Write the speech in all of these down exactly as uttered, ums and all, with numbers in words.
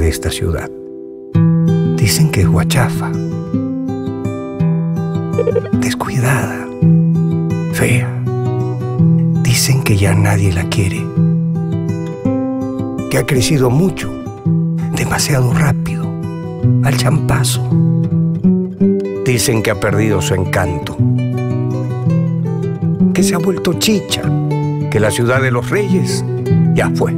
esta ciudad. Dicen que es guachafa, descuidada, fea. Dicen que ya nadie la quiere, que ha crecido mucho, demasiado rápido, al champazo. Dicen que ha perdido su encanto, que se ha vuelto chicha, que la ciudad de los reyes ya fue.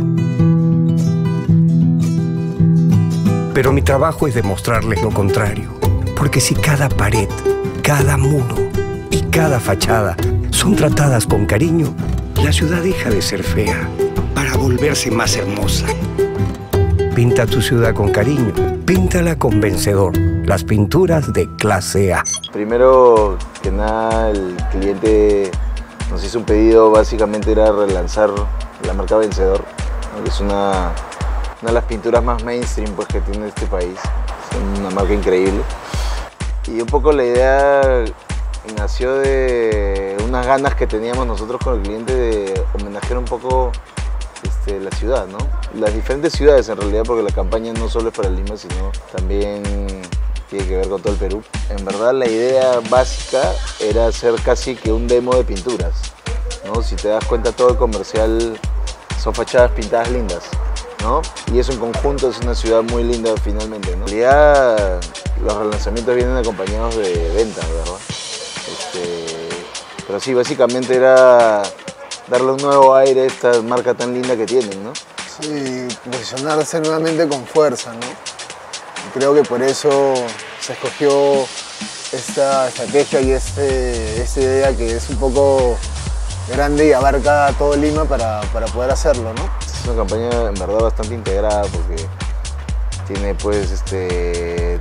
Pero mi trabajo es demostrarles lo contrario, porque si cada pared, cada muro y cada fachada son tratadas con cariño, la ciudad deja de ser fea para volverse más hermosa. Pinta tu ciudad con cariño, píntala con Vencedor, las pinturas de clase A. Primero que nada, el cliente nos hizo un pedido, básicamente era relanzar la marca Vencedor, que es una, una de las pinturas más mainstream pues, que tiene este país. Es una marca increíble. Y un poco la idea nació de unas ganas que teníamos nosotros con el cliente de homenajear un poco este, la ciudad, ¿no? Las diferentes ciudades en realidad, porque la campaña no solo es para Lima, sino también tiene que ver con todo el Perú. En verdad la idea básica era hacer casi que un demo de pinturas, ¿no? Si te das cuenta, todo el comercial son fachadas pintadas lindas, ¿no? Y eso en conjunto es una ciudad muy linda finalmente, ¿no? En realidad los relanzamientos vienen acompañados de ventas, ¿verdad? Este, pero sí, básicamente era darle un nuevo aire a esta marca tan linda que tienen, ¿no? Sí, posicionarse nuevamente con fuerza, ¿no? Creo que por eso se escogió esta estrategia y este, esta idea que es un poco grande y abarca todo Lima para, para poder hacerlo, ¿no? Es una campaña en verdad bastante integrada porque tiene pues este,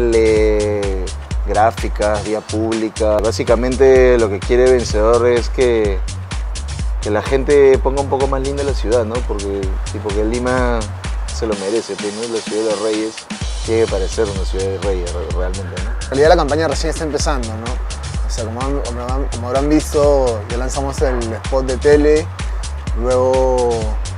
tele, gráficas, vía pública. Básicamente lo que quiere Vencedor es que, que la gente ponga un poco más linda la ciudad, ¿no? Porque, sí, porque Lima se lo merece, pues, ¿no? La ciudad de los reyes tiene que parecer una ciudad de reyes realmente, ¿no? En realidad la campaña recién está empezando, ¿no? O sea, como, han, como, como habrán visto, ya lanzamos el spot de tele, luego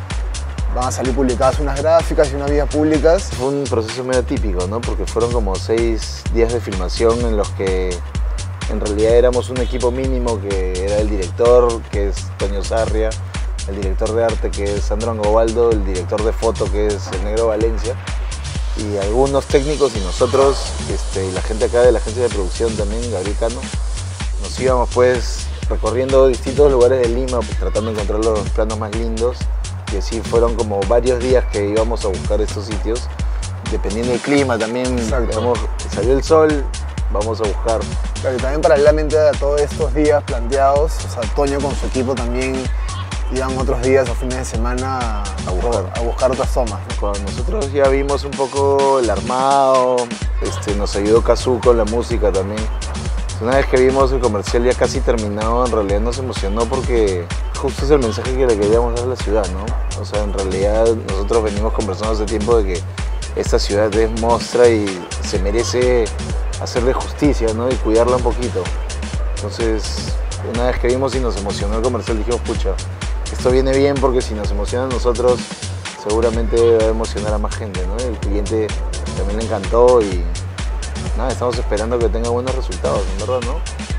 van a salir publicadas unas gráficas y unas vías públicas. Fue un proceso medio típico, ¿no? Porque fueron como seis días de filmación en los que en realidad éramos un equipo mínimo, que era el director, que es Toño Sarria, el director de arte, que es Sandro Angobaldo, el director de foto, que es el Negro Valencia, y algunos técnicos y nosotros, este, y la gente acá de la agencia de producción también, Gabriel Cano, nos íbamos pues recorriendo distintos lugares de Lima, pues, tratando de encontrar los planos más lindos. Y así fueron como varios días que íbamos a buscar estos sitios, dependiendo del clima también. Vamos, salió el sol, vamos a buscar. Claro, y también paralelamente a todos estos días planteados, o sea, Toño con su equipo también iban otros días o fines de semana a, a, buscar. a buscar otras tomas, ¿no? Cuando nosotros ya vimos un poco el armado, este, nos ayudó Kazú con la música también. Una vez que vimos el comercial ya casi terminado, en realidad nos emocionó porque justo es el mensaje que le queríamos dar a la ciudad, ¿no? O sea, en realidad nosotros venimos conversando hace tiempo de que esta ciudad es mostra y se merece hacerle justicia, ¿no? Y cuidarla un poquito. Entonces, una vez que vimos y nos emocionó el comercial, dijimos, pucha, esto viene bien porque si nos emociona a nosotros, seguramente va a emocionar a más gente, ¿no? El cliente también le encantó y nada, estamos esperando que tenga buenos resultados, en verdad, ¿no?